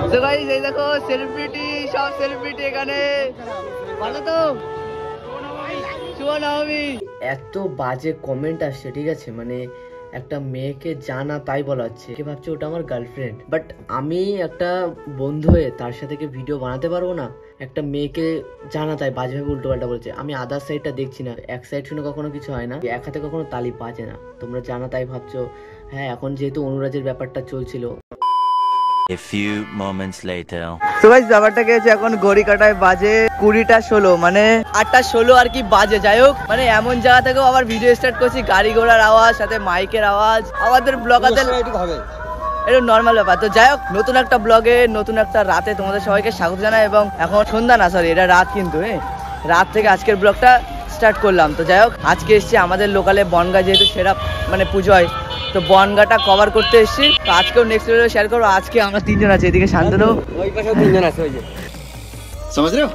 তো গাইস এই দেখো সেলিব্রিটি, সব সেলিব্রিটি এখানে। ভালো তো শুভ নবমী। এত বাজে কমেন্ট আসছে, ঠিক আছে, মানে একটা মেয়েকে জানা তাই বলা হচ্ছে, কে ভাবছে ওটা আমার গার্লফ্রেন্ড, বাট আমি একটা বন্ধু হয়ে তার সাথে কি ভিডিও বানাতে পারবো না? একটা মেয়েকে জানা তাই বাজেভাবে উল্টো পাল্টা বলছে। আমি আদার সাইডটা দেখছি না, এক সাইড শুনে কখনো কিছু হয় না, এক হাতে কখনো তালি বাজে না। তোমরা জানা তাই ভাবছো। হ্যাঁ, এখন যেহেতু অনুরাগের ব্যাপারটা চলছিল। A few moments later. তো গাইস ব্যাপারটা কি হচ্ছে, এখন ঘড়ি কাটায় বাজে 20:16, মানে 8:16 আর কি বাজে। যাই হোক, মানে এমন জায়গা থেকেও আবার ভিডিও স্টার্ট করছি, গাড়ি ঘোড়ার আওয়াজ, সাথে মাইকের আওয়াজ। আমাদের ব্লগারদের এটা নর্মাল ব্যাপার। তো যাই হোক, নতুন একটা ব্লগে নতুন একটা রাতে তোমাদের সবাইকে স্বাগত জানাই। এবং এখন সন্ধ্যা না, সরি এটা রাত, কিন্তু রাত থেকে আজকের ব্লগটা স্টার্ট করলাম। তো যাই হোক, আজকে এসছি আমাদের লোকালে বনগা, যেহেতু সেরা মানে পুজো হয়, তো বনগাটা কভার করতে এসেছি। তো আজকেও নেক্সট ভিডিও শেয়ার করবো। আজকে আমরা 3জন আছি, এদিকে শান্তনু, ওই পাশেও 3জন আছে, ওই যে समझ रहे हो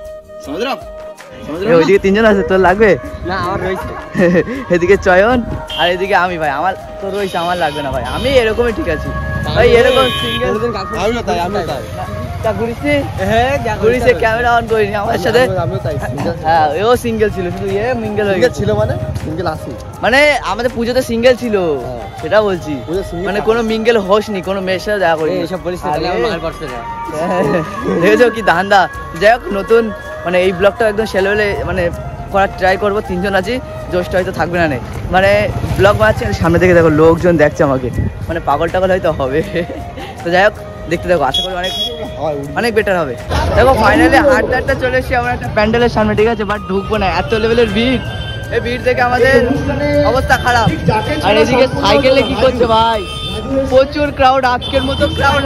ওইদিকে 3জন আছে। তোর লাগবে না? আমার রয়েছে। এদিকে চয়ন আর এদিকে আমি। ভাই আমার তো রয়েছে, আমার লাগবে না ভাই, আমি এরকমই ঠিক আছি ভাই, এরকম সিঙ্গেল। আমিও তাই। ক্যামেরা অন করিনি আমার সাথে। হ্যাঁ, ও সিঙ্গেল ছিল, শুধু মিঙ্গেল হয়ে গেছিল। মানে সিঙ্গেল আসি, মানে আমাদের পুজোতে সিঙ্গেল ছিল, সেটা বলছি। মানে কোনো মিঙ্গেল হোসনি, কোনো মেয়ের সাথে দেখা করি। এইসব বলিস না, মার পড়ছে না। দেখেছো কি ধান্দা। যাই হোক, নতুন মানে এই ব্লগটা একদম সেলেবেলে মানে করার ট্রাই করবো। 3জন আছি, জোশটা হয়তো থাকবে না, মানে ব্লগ বানাচ্ছি। সামনে থেকে দেখো লোকজন দেখছে আমাকে, মানে পাগল টাগল হয়তো হবে। তো যাই হোক, দেখতে দেখো, আশা করি অনেক বেটার হবে। দেখো ফাইনালি হাটটা চলে এসেছি আমরা একটা প্যান্ডেলের সামনে, ঠিক আছে, বাট ঢুকবো না, এত লেভেলের ভিড়। এই ভিড় থেকে আমাদের অবস্থা খারাপ। আর এদিকে সাইকেলে কি করছে ভাই, প্রচুর ক্রাউড। আজকের মতো ক্রাউড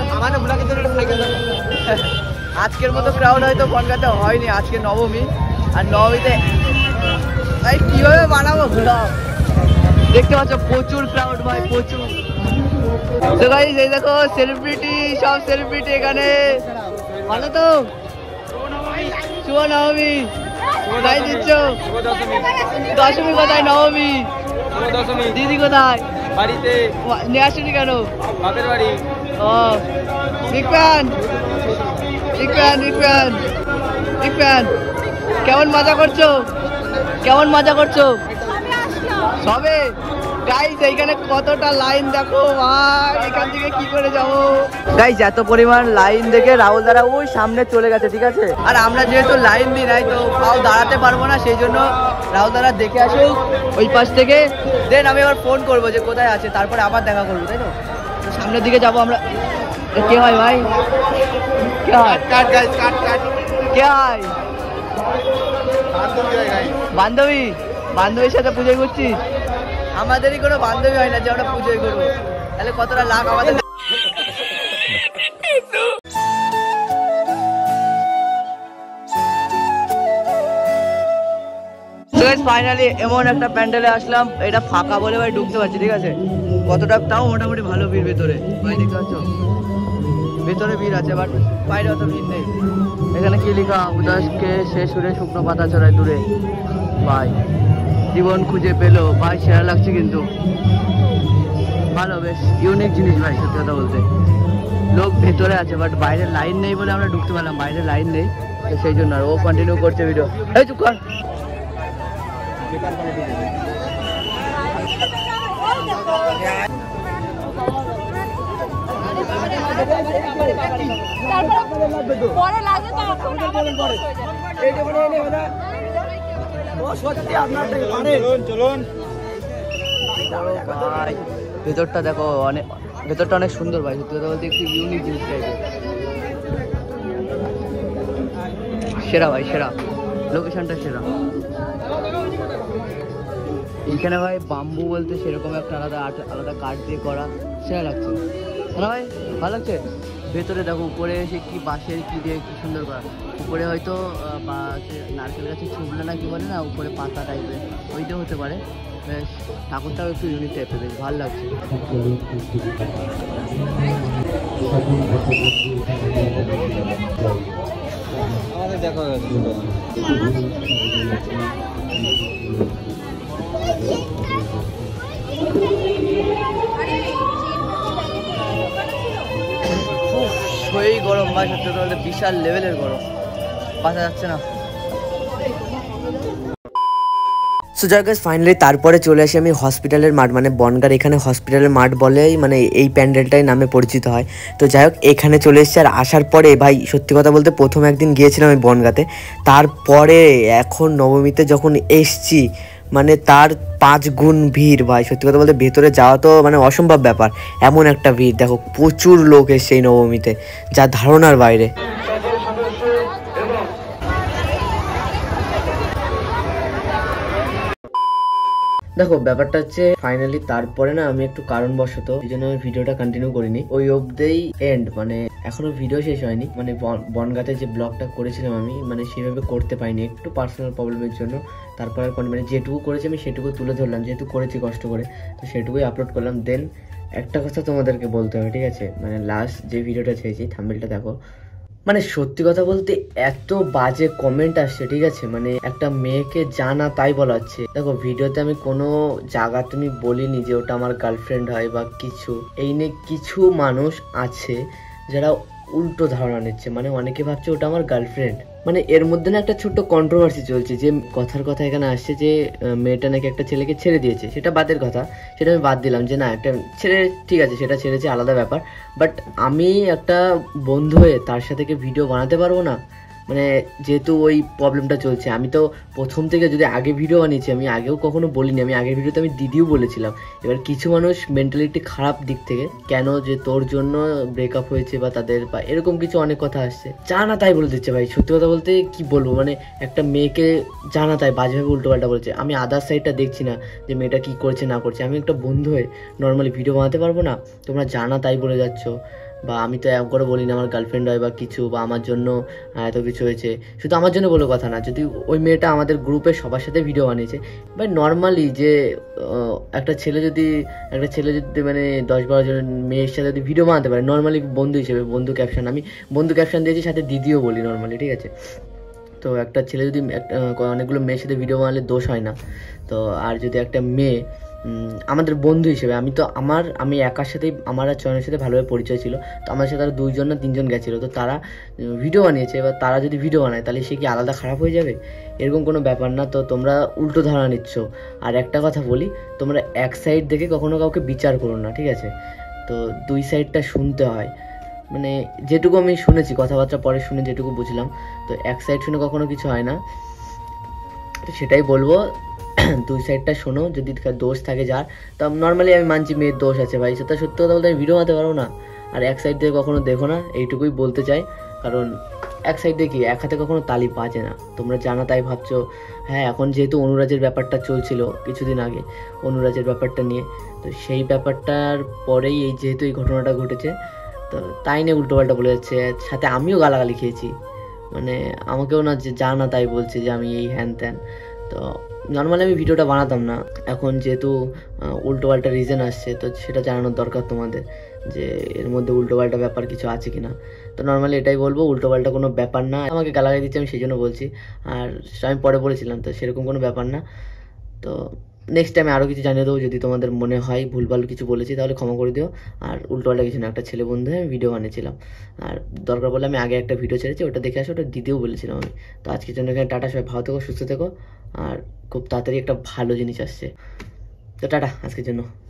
হয়তো বনগাঁতে হয়নি। আজকে নবমী, আর নবমীতে ভাই কিভাবে বানাবো ব্লগ, দেখতে পাচ্ছ প্রচুর ক্রাউড ভাই, প্রচুর। তো গাইস এই দেখো সেলিব্রিটি, সব সেলিব্রিটি এখানে। ভালো তো শুভ নবমী। কোথায় দিচ্ছ? দশমী কোথায়? নবমী দিদি কোথায়? বাড়িতে। নিয়ে আসুনি কেন? বাপের বাড়ি। ও বিগ ফ্যান। কেমন মজা করছো? সবে গাইস এইখানে কতটা লাইন দেখো ভাই, এখান থেকে কি করে যাবো গাইস? এত পরিমাণ লাইন দেখে রাহুল দারা ওই সামনে চলে গেছে, ঠিক আছে। আর আমরা যেহেতু লাইন দিই নাই, তো পাও দাঁড়াতে পারবো না, সেই জন্য রাহুল দারা দেখে আসুক ওই পাশ থেকে, দেন আমি আবার ফোন করবো যে কোথায় আছে, তারপরে আবার দেখা করবো, তাই তো? সামনের দিকে যাবো আমরা। কে হয় ভাই? কে হয়? কে হয়? বান্ধবীর সাথে পুজোই করছিস? আমাদেরই কোনো বান্ধবী হয় না যে আমরা পুজোই করবো, তাহলে কতটা লাখ আমাদের। ফাইনালি এমন একটা প্যান্ডেলে আসলাম, এটা ফাঁকা বলে ভাই ঢুকতে পারছি, ঠিক আছে। কতটা তাও মোটামুটি ভালো ভিড় ভেতরে, ভাই দেখতে পাচ্ছ ভেতরে ভিড় আছে, বাট বাইরে অত ভিড় নেই। এখানে কি লেখা? উদাসকে সে সুরে শুকনো পাতা ছড়ায় দূরে, ভাই জীবন খুঁজে পেলো ভাই, সেরা লাগছে কিন্তু ভালো, বেশ ইউনিক জিনিস ভাই, সত্যি কথা বলতে। লোক ভেতরে আছে, বাট বাইরে লাইন নেই বলে আমরা ঢুকতে পারলাম, বাইরে লাইন নেই, তো সেই জন্য। আর ও কন্টিনিউ করছে ভিডিও। এই চুপ কর। ভেতরটা দেখো, ভেতরটা অনেক সুন্দর ভাই, সত্যি কথা বলতে একটু ইউনিক জিনিস টাইপের। সেরা ভাই, সেরা লোকেশনটা সেরা। এখানে ভাই বাম্বু বলতে সেরকম একটা আলাদা কাঠ দিয়ে করা, সেরা লাগছে না ভাই, ভালো লাগছে। ভেতরে দেখো উপরে এসে কি বাঁশের কি দিয়ে কি সুন্দর করা, উপরে হয়তো নারকেল গাছের ছুবলে না কি বলে না, উপরে পাতা টাইপের, ওইটাও হতে পারে। বেশ ঠাকুরটাও একটু ইউনিক টাইপের, বেশ ভালো লাগছে। আমাদের দেখা গেছে। হয়েই গরম ভাই, সত্যি কথা বলতে বিশাল লেভেলের গরম, বাঁচা যাচ্ছে না। সো যাই গাইস, ফাইনালি তারপরে চলে আসি আমি হসপিটালের মাঠ, মানে বনগাঁর এখানে হসপিটালের মাঠ বলেই মানে এই প্যান্ডেলটাই নামে পরিচিত হয়। তো যাই হোক, এখানে চলে এসেছি। আর আসার পরে ভাই সত্যি কথা বলতে প্রথম একদিন গিয়েছিলাম আমি বনগাঁতে, তারপরে এখন নবমীতে যখন এসছি মানে তার 5 গুণ ভিড় ভাই। সত্যি কথা বলতে ভেতরে যাওয়া তো মানে অসম্ভব ব্যাপার, এমন একটা ভিড়। দেখো প্রচুর লোক এসছে এই নবমীতে, যা ধারণার বাইরে। দেখো ব্যাপারটা হচ্ছে ফাইনালি তারপরে না আমি একটু কারণবশত এই জন্য আমি ভিডিওটা কন্টিনিউ করিনি, ওই অবধি এন্ড, মানে এখনো ভিডিও শেষ হয়নি। মানে বনগাঁতে যে ব্লগটা করেছিলাম আমি মানে সেভাবে করতে পারিনি একটু পার্সোনাল প্রবলেমের জন্য। তারপর আর মানে যেটুকু করেছি আমি সেটুকু তুলে ধরলাম, যেহেতু করেছি কষ্ট করে, তো সেটুকুই আপলোড করলাম। দেন একটা কথা তোমাদেরকে বলতে হবে, ঠিক আছে? মানে লাস্ট যে ভিডিওটা ছেড়েছি থাম্বনেলটা দেখো, মানে সত্যি কথা বলতে এত বাজে কমেন্ট আসছে, ঠিক আছে? মানে একটা মেয়েকে জানা তাই বলা হচ্ছে। দেখো ভিডিওতে আমি কোনো জায়গা তুমি বলিনি যে ওটা আমার গার্লফ্রেন্ড হয় বা কিছু, এই নিয়ে কিছু মানুষ আছে যারা উল্টো ধারণা নিচ্ছে, মানে অনেকে ভাবছে ওটা আমার গার্লফ্রেন্ড। মানে এর মধ্যে না একটা ছোট্ট কন্ট্রোভার্সি চলছে, যে কথার কথা এখানে আসছে যে মেয়েটা নাকি একটা ছেলেকে ছেড়ে দিয়েছে। সেটা বাদের কথা, সেটা আমি বাদ দিলাম, যে না একটা ছেলে ঠিক আছে সেটা ছেড়েছে আলাদা ব্যাপার, বাট আমি একটা বন্ধু হয়ে তার সাথে কি ভিডিও বানাতে পারবো না? মানে যেহেতু ওই প্রবলেমটা চলছে, আমি তো প্রথম থেকে যদি আগে ভিডিও বানিয়েছি, আমি আগেও কখনো বলিনি, আমি আগের ভিডিওতে আমি দিদিও বলেছিলাম। এবার কিছু মানুষ মেন্টালিটি খারাপ দিক থেকে, কেন যে তোর জন্য ব্রেকআপ হয়েছে বা তাদের বা এরকম কিছু অনেক কথা আসছে, জানা তাই বলে দিচ্ছে ভাই। সত্যি কথা বলতে কি বলবো, মানে একটা মেয়েকে জানা তাই বাজেভাবে উল্টোপাল্টা বলছে। আমি আদার সাইডটা দেখছি না যে মেয়েটা কি করছে না করছে, আমি একটা বন্ধু হয়ে নর্মালি ভিডিও বানাতে পারবো না? তোমরা জানা তাই বলে যাচ্ছ। বা আমি তো এমন করে বলি না আমার গার্লফ্রেন্ড হয় বা কিছু, বা আমার জন্য এত কিছু হয়েছে। শুধু আমার জন্য বলে কথা না, যদি ওই মেয়েটা আমাদের গ্রুপে সবার সাথে ভিডিও বানিয়েছে, বাট নর্মালি যে একটা ছেলে যদি মানে 10-12 জন মেয়ের সাথে যদি ভিডিও বানাতে পারে নর্মালি বন্ধু হিসেবে, বন্ধু ক্যাপশন, আমি বন্ধু ক্যাপশন দিয়েছি, সাথে দিদিও বলি নর্মালি, ঠিক আছে? তো একটা ছেলে যদি অনেকগুলো মেয়ের সাথে ভিডিও বানালে দোষ হয় না। তো আর যদি একটা মেয়ে আমাদের বন্ধু হিসেবে, আমি একার সাথেই, আমার আর চয়নের সাথে ভালোভাবে পরিচয় ছিল, তো আমার সাথে আরও 2জন না 3জন গেছিলো, তো তারা ভিডিও বানিয়েছে। এবার তারা যদি ভিডিও বানায় তাহলে সে কি আলাদা খারাপ হয়ে যাবে? এরকম কোনো ব্যাপার না। তো তোমরা উল্টো ধারণা নিচ্ছ। আর একটা কথা বলি, তোমরা এক সাইড দেখে কখনো কাউকে বিচার করো না, ঠিক আছে? তো 2 সাইডটা শুনতে হয়। মানে যেটুকু আমি শুনেছি, কথাবার্তা পরে শুনে যেটুকু বুঝলাম, তো এক সাইড শুনে কখনো কিছু হয় না। তো সেটাই বলবো, 2 সাইডটা শোনো। যদি দোষ থাকে যার, তা নর্মালি আমি মানছি মেয়ের দোষ আছে ভাই, সেটা সত্যি কথা বলতে আমি ভিডিও বানাতে পারবো না। আর এক সাইড দিয়ে কখনো দেখো না, এইটুকুই বলতে চাই। কারণ এক সাইড দিয়ে কি, এক হাতে কখনো তালি বাজে না। তোমরা জানা তাই ভাবছো। হ্যাঁ, এখন যেহেতু অনুরাজের ব্যাপারটা চলছিল কিছুদিন আগে, অনুরাজের ব্যাপারটা নিয়ে, তো সেই ব্যাপারটার পরেই যেহেতু এই ঘটনাটা ঘটেছে, তো তাই নিয়ে উল্টোপাল্টা বলে যাচ্ছে। সাথে আমিও গালাগালি খেয়েছি, মানে আমাকেও না যে জানা তাই বলছে যে আমি এই হ্যান ত্যান। তো নর্মালি আমি ভিডিওটা বানাতাম না, এখন যেহেতু উল্টোপাল্টা রিজন আসছে, তো সেটা জানানোর দরকার তোমাদের, যে এর মধ্যে উল্টোপাল্টা ব্যাপার কিছু আছে কিনা। তো নর্মালি এটাই বলবো, উল্টোপাল্টা কোনো ব্যাপার না। আমাকে গালাগালি দিচ্ছে আমি সেই জন্য বলছি, আর আমি পরে বলেছিলাম, তো সেরকম কোনো ব্যাপার না। তো নেক্সট টাইমে আরও কিছু জানিয়ে দেবো, যদি তোমাদের মনে হয় ভুলভাল কিছু বলেছি তাহলে ক্ষমা করে দিও। আর উল্টোপাল্টা কিছু না, একটা ছেলে বন্ধু হয়ে আমি ভিডিও বানিয়েছিলাম। আর দরকার বলে আমি আগে একটা ভিডিও ছেড়েছি, ওটা দেখে আসো, ওটা দিতেও বলেছিলাম আমি। তো আজকের জন্য এখানে টাটা, সবাই ভালো থেকো, সুস্থ থেকো, আর খুব তাড়াতাড়ি একটা ভালো জিনিস আসছে। তো টাটা আজকের জন্য।